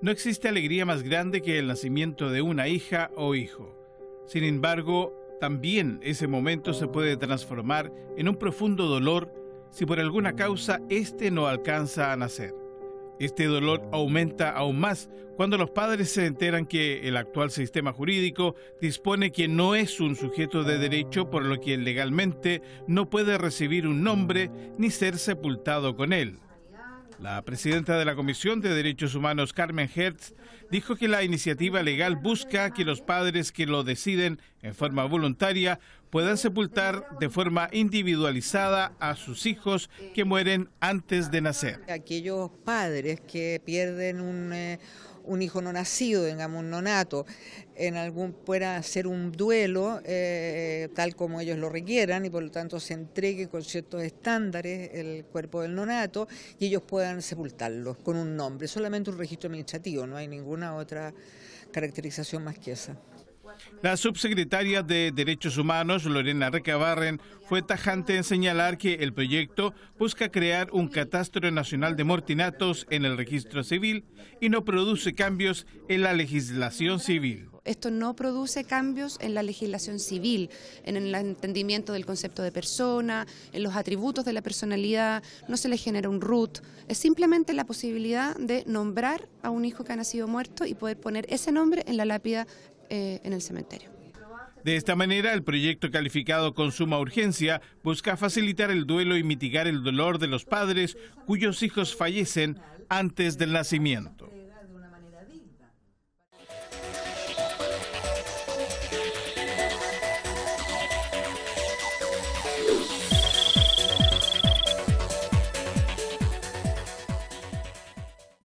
No existe alegría más grande que el nacimiento de una hija o hijo. Sin embargo, también ese momento se puede transformar en un profundo dolor si por alguna causa éste no alcanza a nacer. Este dolor aumenta aún más cuando los padres se enteran que el actual sistema jurídico dispone que no es un sujeto de derecho, por lo que legalmente no puede recibir un nombre ni ser sepultado con él. La presidenta de la Comisión de Derechos Humanos, Carmen Hertz, dijo que la iniciativa legal busca que los padres que lo deciden en forma voluntaria puedan sepultar de forma individualizada a sus hijos que mueren antes de nacer. Aquellos padres que pierden un hijo no nacido, digamos un nonato, pueda hacer un duelo tal como ellos lo requieran y por lo tanto se entregue con ciertos estándares el cuerpo del nonato y ellos puedan sepultarlo con un nombre, solamente un registro administrativo, no hay ninguna otra caracterización más que esa. La subsecretaria de Derechos Humanos, Lorena Recabarren, fue tajante en señalar que el proyecto busca crear un catastro nacional de mortinatos en el registro civil y no produce cambios en la legislación civil. Esto no produce cambios en la legislación civil, en el entendimiento del concepto de persona, en los atributos de la personalidad, no se le genera un RUT, es simplemente la posibilidad de nombrar a un hijo que ha nacido muerto y poder poner ese nombre en la lápida en el cementerio. De esta manera, el proyecto calificado con suma urgencia busca facilitar el duelo y mitigar el dolor de los padres cuyos hijos fallecen antes del nacimiento.